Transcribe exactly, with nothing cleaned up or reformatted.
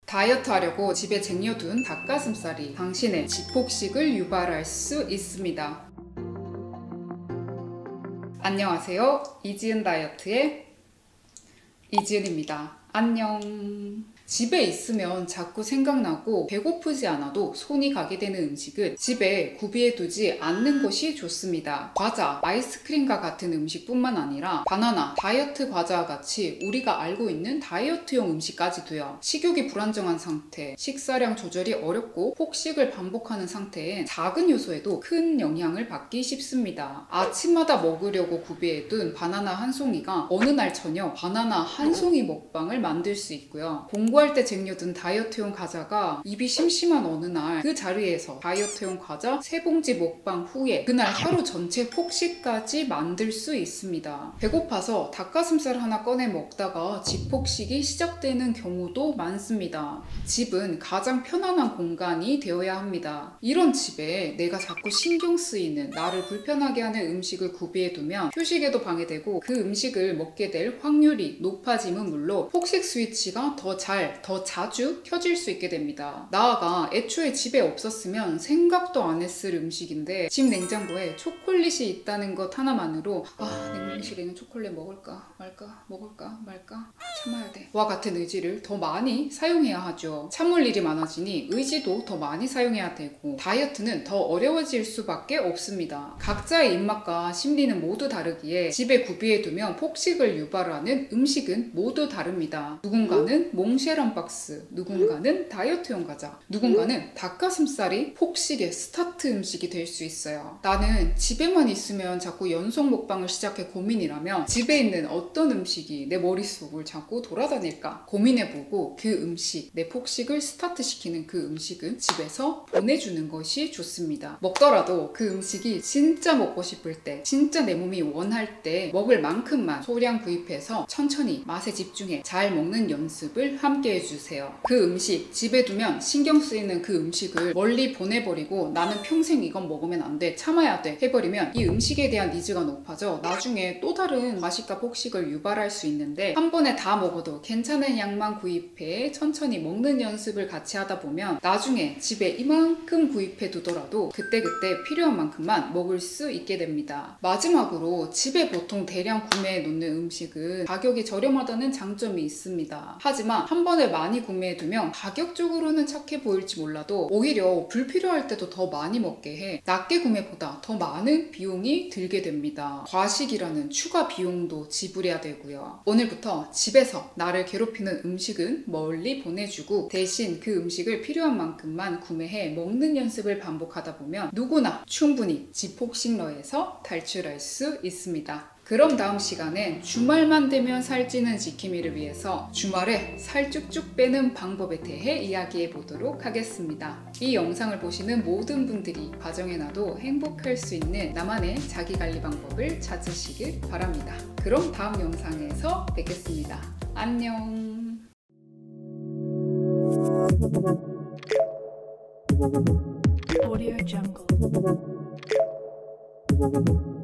다이어트 하려고 집에 쟁여둔 닭가슴살이 당신의 지폭식을 유발할 수 있습니다. 안녕하세요. 이지은 다이어트의 이지은입니다. 안녕. 집에 있으면 자꾸 생각나고 배고프지 않아도 손이 가게 되는 음식은 집에 구비해두지 않는 것이 좋습니다. 과자, 아이스크림과 같은 음식뿐만 아니라 바나나, 다이어트 과자와 같이 우리가 알고 있는 다이어트용 음식까지도요. 식욕이 불안정한 상태, 식사량 조절이 어렵고 폭식을 반복하는 상태엔 작은 요소에도 큰 영향을 받기 쉽습니다. 아침마다 먹으려고 구비해둔 바나나 한 송이가 어느 날 저녁 바나나 한 송이 먹방을 만들 수 있고요. 공부 공부할 때 쟁여둔 다이어트용 과자가 입이 심심한 어느 날 그 자리에서 다이어트용 과자 세 봉지 먹방 후에 그날 하루 전체 폭식까지 만들 수 있습니다. 배고파서 닭가슴살 하나 꺼내 먹다가 집폭식이 시작되는 경우도 많습니다. 집은 가장 편안한 공간이 되어야 합니다. 이런 집에 내가 자꾸 신경 쓰이는 나를 불편하게 하는 음식을 구비해두면 휴식에도 방해되고 그 음식을 먹게 될 확률이 높아짐은 물론 폭식 스위치가 더 잘 더 자주 켜질 수 있게 됩니다. 나아가 애초에 집에 없었으면 생각도 안 했을 음식인데 집 냉장고에 초콜릿이 있다는 것 하나만으로 아, 냉동실에는 초콜릿 먹을까 말까 먹을까 말까 참아야 돼 와 같은 의지를 더 많이 사용해야 하죠. 참을 일이 많아지니 의지도 더 많이 사용해야 되고 다이어트는 더 어려워질 수밖에 없습니다. 각자의 입맛과 심리는 모두 다르기에 집에 구비해두면 폭식을 유발하는 음식은 모두 다릅니다. 누군가는 몽쉐런 박스, 누군가는 다이어트용 과자, 누군가는 닭가슴살이 폭식의 스타트 음식이 될 수 있어요. 나는 집에만 있으면 자꾸 연속 먹방을 시작해 고민이라면 집에 있는 어떤 음식이 내 머릿속을 자꾸 돌아다닐까 고민해보고 그 음식, 내 폭식을 스타트시키는 그 음식은 집에서 보내주는 것이 좋습니다. 먹더라도 그 음식이 진짜 먹고 싶을 때, 진짜 내 몸이 원할 때 먹을 만큼만 소량 구입해서 천천히 맛에 집중해 잘 먹는 연습을 함께 해주세요. 그 음식 집에 두면 신경 쓰이는 그 음식을 멀리 보내버리고 나는 평생 이건 먹으면 안 돼, 참아야 돼 해버리면 이 음식에 대한 니즈가 높아져 나중에 또 다른 맛있다 폭식을 유발할 수 있는데 한 번에 다 먹어도 괜찮은 양만 구입해 천천히 먹는 연습을 같이 하다 보면 나중에 집에 이만큼 구입해 두더라도 그때그때 필요한 만큼만 먹을 수 있게 됩니다. 마지막으로 집에 보통 대량 구매해 놓는 음식은 가격이 저렴하다는 장점이 있습니다. 하지만 한 번에 많이 구매해두면 가격적으로는 착해 보일지 몰라도 오히려 불필요할 때도 더 많이 먹게 해 낱개 구매보다 더 많은 비용이 들게 됩니다. 과식이라는 추가 비용도 지불해야 되고요. 오늘부터 집에서 나를 괴롭히는 음식은 멀리 보내주고 대신 그 음식을 필요한 만큼만 구매해 먹는 연습을 반복하다 보면 누구나 충분히 지폭식러에서 탈출할 수 있습니다. 그럼 다음 시간엔 주말만 되면 살찌는 지킴이를 위해서 주말에 살 쭉쭉 빼는 방법에 대해 이야기해 보도록 하겠습니다. 이 영상을 보시는 모든 분들이 가정에 놔도 행복할 수 있는 나만의 자기관리 방법을 찾으시길 바랍니다. 그럼 다음 영상에서 뵙겠습니다. 안녕. Audio Jungle.